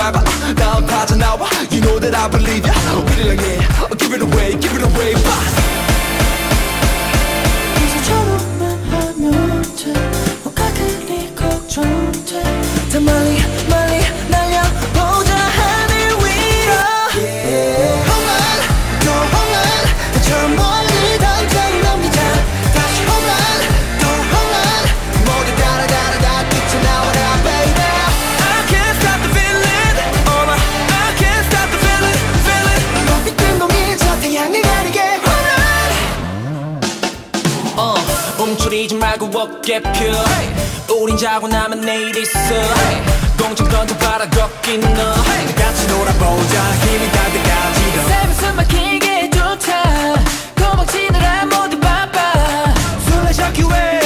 밟아 난 빠져나와 You know that I believe ya 우리랑해 Give it away give it away 이제처럼만 하면 돼 뭐가 그리 걱정돼 더 멀리 멀리 날려보자 하늘 위로 홈런 또 홈런 저 멀리 당장 넘기자 다시 홈런 또 홈런 모두 따라 뛰쳐나와라 baby I can't stop the feeling oh my I can't stop the feeling 높이 뜬 공이 저 태양을 가리게 움츠리지 말고 어깨 펴 우린 자고 나면 내일 있어 공중 던져봐라 걷긴 너 같이 놀아보자 힘이 닿을 때까지 세면 숨 막히게 좋다 도망치느라 모두 바빠 술래 잡기 위해